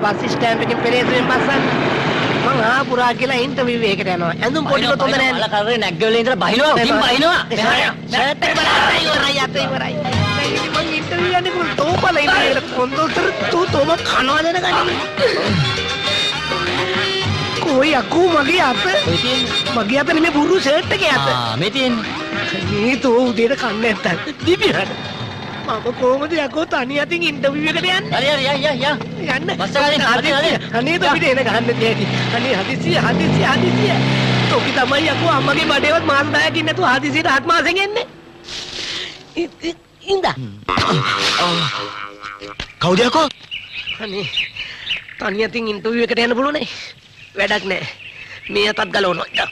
Bus stand එකේ පෙරේතෙන් බස්සන්න. මං ආපුරා කියලා ඉන්ටර්විව් එකකට යනවා. ඇඳුම් පොඩිලොත් හොඳ නැහැ. අල කරේ නැග්ගවල ඉඳලා බහිනවා. ඉතින් බහිනවා. ෂර්ට් එක බලන්න ඉවරයි අත ඉවරයි. මං ඉන්ටර්විව් යන්නේ කොහොමද? තෝපල ඉන්නේ කොන්දොස්තර තෝම කනවා දැනගන්නේ. කොයි අකෝ මගේ අත? මගේ අත නෙමෙයි බුරු ෂර්ට් එකේ අත. මේ තියෙන්නේ. මේ තෝ උදේට කන්නේ නැත්තම්. දිවිහට. මම කොහොමද යකෝ තනි අතින් ඉන්ටර්විව් එකට යන්නේ? හරි යන්න. යන්න. බස් එකෙන් අනේ තොපිට එන ගහන්න දෙයි. අනේ හදිසිය. තොපි තමයි යකෝ අම්මගේ බඩේවත් මාස 10කින් නැතුව හදිසියට 7 මාසෙන් එන්නේ. ඉඳා. කවුද යකෝ? අනේ තනි අතින් ඉන්ටර්විව් එකට යන්න පුළුවනේ. වැඩක් නැහැ. මේ අතත් ගලවනවා.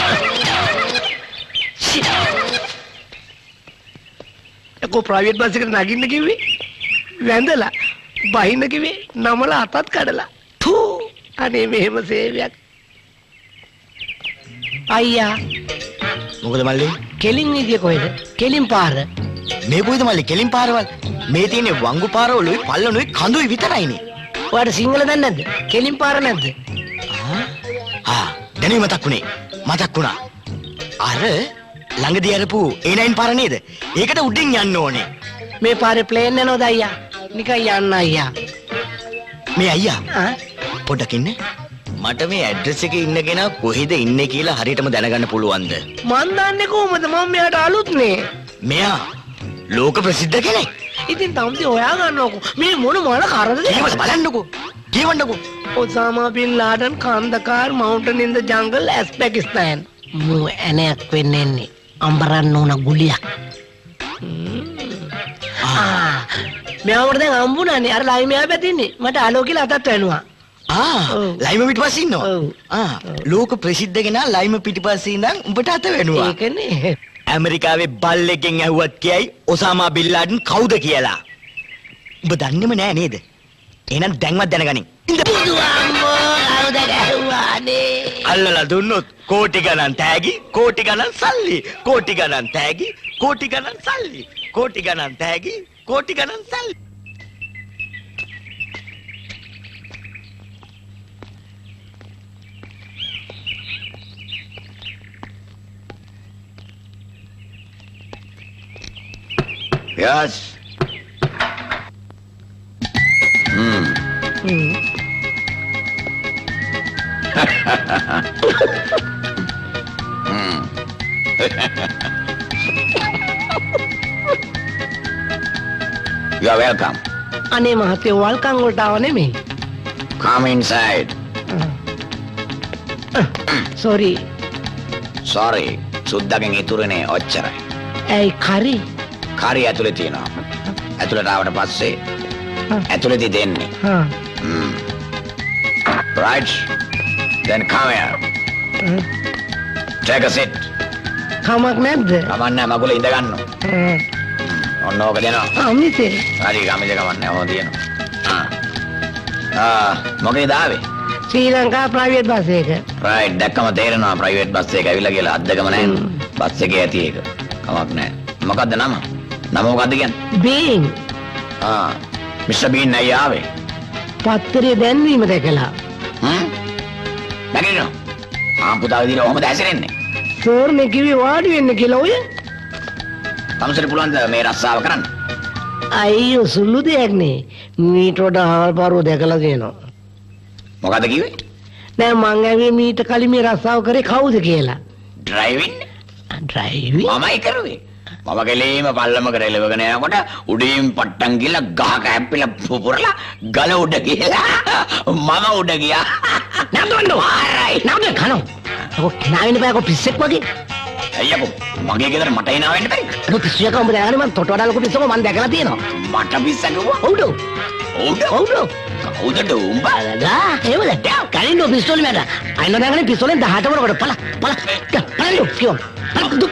යකෝ ප්‍රයිවට් බස් එකට නගින්න කිව්වේ. වැඳලා බහින්න කිව්වේ නමලා අතත් කඩලා. ථූ අනේ මෙහෙම සේවයක්. අයියා මොකද මල්ලි? කෙලින් විදිය කොහෙද? කෙලින් පාර. මේ කොයිද මල්ලි කෙලින් පාරවල්? මේ තියෙන්නේ වංගු පාරවලුයි පල්ලනුයි කඳුයි විතරයිනේ. ඔයාලට සිංහල දන්නේ නැද්ද? කෙලින් පාර නැද්ද? දැනුයි මතක් වුණා. අර ළඟදී අරපු A9 පාර නේද? ඒකට උඩින් යන්න ඕනේ. මේ පාරේ ප්ලේන් යනවද අයියා? නිකන් යන්න අයියා. මේ අයියා පොඩ්ඩක් ඉන්න. මට මේ ඇඩ්‍රස් එකේ ඉන්න කෙනා කොහෙද ඉන්නේ කියලා හරියටම දැනගන්න පුළුවන්ද? මන් දන්නේ කොහොමද? මම මෙයාට අලුත්නේ. මෙයා ලෝක ප්‍රසිද්ධ කෙනෙක්. ඉතින් තමුසේ හොයා ගන්නකො. මේ මොන කරදද? ඒවත් බලන්නකෝ. කියවන්නකෝ. ඔසාමා බින් ලාඩන් කාන්දකාර් මවුන්ටන් ඉන් ද ජංගල් ඇස්පැකිස්තාන්. මු ඇණයක් වෙන්නේ අම්බරන්න ඕන ගුලියක්. මෙයාට දැන් හම්බුණානේ අර ලයිමයා පැතින්නේ. මට අලෝ කියලා අතත් වෙනවා. ලයිම පිටිපස්සේ ඉන්නවා. ලෝක ප්‍රසිද්ධ කෙනා ලයිම පිටිපස්සේ ඉඳන් උඹට අත වෙනවා. ඒකනේ. ඇමරිකාවේ බල්ලෙක්ගෙන් ඇහුවත් කියයි ඔසාමා බින් ලාඩන් කවුද කියලා. උඹ දන්නේම නෑ නේද? එහෙනම් දැන්වත් දැනගනින්. අල්ලලා දුන්නොත් කෝටි ගණන් තෑගි, කෝටි ගණන් සල්ලි, කෝටි ගණන් තෑගි, කෝටි ගණන් සල්ලි, කෝටි ගණන් තෑගි, කෝටි ගණන් සල්ලි. Yes. You are welcome. අනේ මහත්තයෝ වල්කම් වලට ආව නෙමෙයි. Come inside. Sorry. Sorry. සුද්දාගෙන් ඉතුරුනේ ඔච්චරයි. ඇයි කරි? කරි ඇතුලේ තියෙනවා. ඇතුලට ආවට පස්සේ ඇතුලේදී දෙන්නේ. Right. Then come here. Take a seat. කමක් නැද්ද? කමක් නැහැ මගුල ඉඳ ගන්න. ඔන්න ඕක දෙනවා. අමිතේ. හරි ගමිද කමක් නැහැ ඕක දෙනවා. මොකේද ආවේ? ශ්‍රී ලංකා ප්‍රයිවට් බස් එක. right දැක්කම තේරෙනවා ප්‍රයිවට් බස් එක ඇවිල්ලා කියලා අද්දගම නැහැ. බස් එකේ ඇති එක. කමක් නැහැ. මොකද්ද නම? නම මොකද්ද කියන්නේ? බීන්. මිස්ටර් බීන් නයි ආවේ. පත්තරේ දැන්වීම දැකලා. නැගිටිනවා. පුතා විදිහට ඔහොමද ඇසිරෙන්නේ? සර් මේ කිව්වේ වාඩි වෙන්න කියලා ඔය. තමසට පුළුවන් ද මේ රස්සාව කරන්න? අයියෝ සුළු දෙයක් නේ. මීට වඩා ආල්පාරෝ දැකලා තියෙනවා. මොකද්ද කිව්වේ? නෑ මං ඇවිත් මීට කලින් මේ රස්සාව කරේ කවුද කියලා. ඩ්‍රයිවිං? ඩ්‍රයිවිං? මමයි කරුවේ. මම කෙලීම පල්ලමකට එලවගෙන යනකොට උඩින් පට්ටන් ගිහලා ගහක හැප්පිලා පුපුරලා ගල උඩ ගිහලා මම උඩ ගියා. නම්දොන්නෝ. ආරයි. නම්ද කනෝ. ඔක නාවෙන්න බෑ ඔක පිස්සෙක් වගේ. අයියෝ මගේ ගෙදර මට එනවා වෙන්න බැරි. ඔක පිස්සුවක උඹ දැනගන්නේ මං තොට වඩා ලොකු පිස්සුවක මං දැකලා තියෙනවා. මට පිස්සකුව? ඔව්ද? ඔව්ද? කවුදද උඹ? අදා ඒවද? කලින් ඔය පිස්තෝලෙ මට. අයිනෝ දැනගන්නේ පිස්තෝලෙන් 18 වරකට පල. පලන්න කියෝ. පල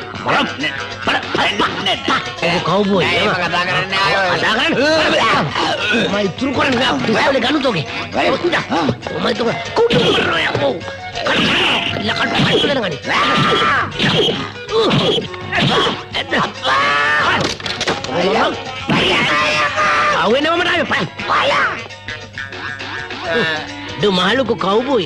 කවුබෝයි ඒක කතා කරන්නේ ආයෝ. කතා කරන්නේ. මම ඉතුරු කරන්නේ පිස්තෝලෙ ගන්නු තෝගේ. මම ඉතුරු කුඩු කරනවා. ලකඩ පයිලන ගනි. ආවෙනවම නැහැ පය. Do maluku cowboy.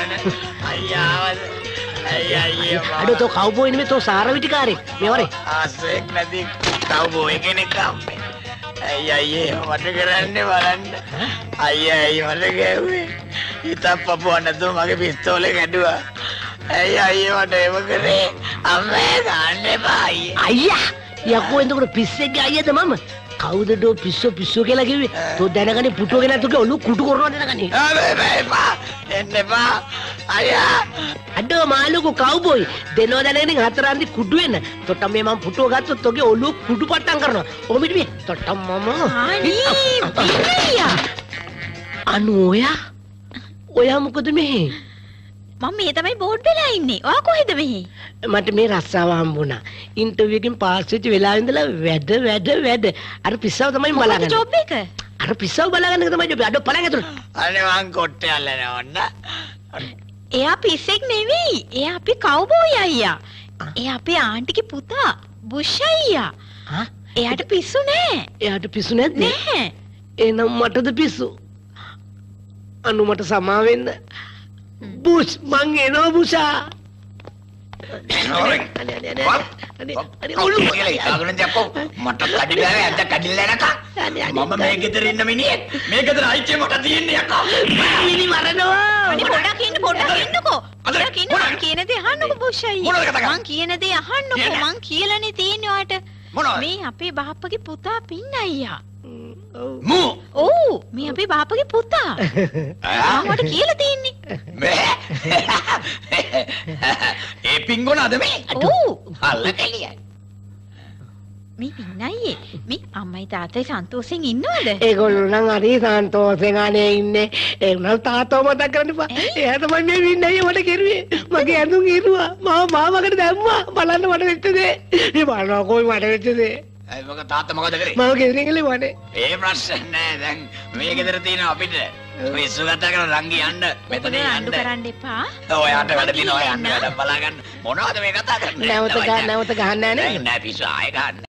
Aduh to cowboy ini to Sara Witikari. Mewari. Asik nanti cowboy kenek kape. Aiyah mata kerane බලන්න. අයියා මට ගැව්වේ. හිතක් පපුව නැතුව මගේ පිස්තෝලේ කැඩුවා. අයියා මට ඒව කරේ. අම්මේ ගන්න එපා අයියා. අයියා යකෝ එතකොට පිස්සෙක්ගේ අයියාද මම? කවුද ඩෝ පිස්සෝ කියලා කිව්වේ? තෝ දැනගන්නේ පුටුව ගෙනත් තුක ඔලු කුටු කරනවා දැනගන්නේ. එපා එන්න එපා. අයියා අඩෝ මාළුකෝ කවුබොයි දෙනව දැනගෙන හතරන්දි කුඩු වෙන්න. තොට්ටම් මේ මම පුටුව ගත්තොත් ඔගේ ඔලු කුඩු පට්ටම් කරනවා. ඔමිට මේ තොට්ටම් මම. අයියා අනු ඔයා මොකද මෙහි? මම මේ තමයි බෝඩ් වෙලා ඉන්නේ. ඔයා කොහෙද මෙහි? මට මේ රස්සාව හම්බුණා. ඉන්ටර්විව් එකකින් පාස් වෙච්ච වෙලාවෙ ඉඳලා වැඩ. අර පිස්සව තමයි බලාගන්නේ. ජොබ් එක. අර පිස්සව බලාගන්න එක තමයි ජොබ්. අඩෝ පලන් ඇතුළට. අනේ මං කොට්ටේ අල්ලන්නේ ඔන්න. එයා පිස්සෙක් නෙවෙයි. එයා අපි කවුබෝයි අයියා. එයා අපේ ආන්ටිගේ පුතා බුෂ් අයියා. එයාට පිස්සු නෑ. එයාට පිස්සු නැද්ද? නෑ. එහෙනම් මටද පිස්සු? අනු මට සමා වෙන්න. බුෂ් මං එනවා බුෂා. අනේ ඔලු කියලා ඉතාලගෙන දැක්කෝ මට කඩිලා ඇද්ද කඩිලා නැක මම මේ ගෙදර ඉන්න මිනිහෙක් මේ ගෙදර අයිතිය මට තියෙන්නේ යකා මිනි මරනවා. අනේ පොඩක් ඉන්නකෝ. පොඩක් ඉන්න මං කියන දේ අහන්නකෝ බුෂ් අයියා. මං කියන දේ අහන්නකෝ. මං කියලානේ තියෙන්නේ ඔයාට. මේ අපේ බාප්පගේ පුතා පින්න අයියා. මූ ඔව් මේ අපේ බාප්පගේ පුතා. මට කියලා තියෙන්නේ. මේ ඒ පිංගුණාද මේ ඔව් අල්ල කෙලියයි මේ පින්නයියේ මේ අම්මයි තාත්තයි සන්තෝෂෙන් ඉන්නවද? ඒගොල්ලෝ නම් හරි සන්තෝෂෙන් අනේ ඉන්නේ. ඒ උනල් තාත්තව මතක් කරන්න එපා. එයා තමයි මේ වින්නයි මට කෙරුවේ. මගේ ඇඳුම් ඉරුවා. මම මාමකට දැම්මා. බලන්න මට වෙච්ච දේ. මේ බලනවා කොයි මට වෙච්ච දේ. ඒ මොකද තාත්තා මොකද කරේ මම ගෙදරින් ගලවන්නේ. ඒ ප්‍රශ්න නෑ දැන් මේ ගෙදර තියෙන අපිට පිස්සු කතා කරන රංගි යන්න මෙතන අඬු යන්න කරන්න එපා. ඔයාට වැඩ දිනවා යන්න වැඩ බලා ගන්න මොනවද මේ කතා කරන්නේ නැවත ගහන්න නෑ නේ. නෑ පිස්සු ආයෙ ගන්න